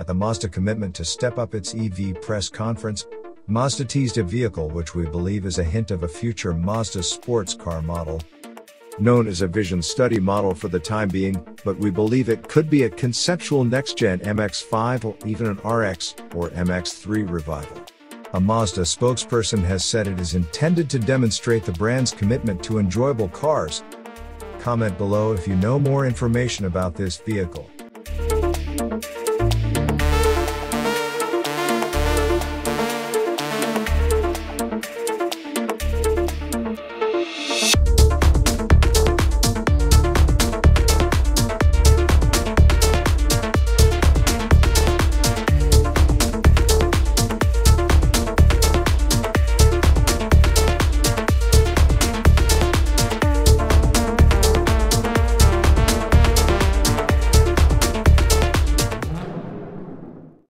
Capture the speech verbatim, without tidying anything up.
At the Mazda commitment to step up its E V press conference, Mazda teased a vehicle which we believe is a hint of a future Mazda sports car model. Known as a vision study model for the time being, but we believe it could be a conceptual next-gen M X five or even an R X or M X three revival. A Mazda spokesperson has said it is intended to demonstrate the brand's commitment to enjoyable cars. Comment below if you know more information about this vehicle.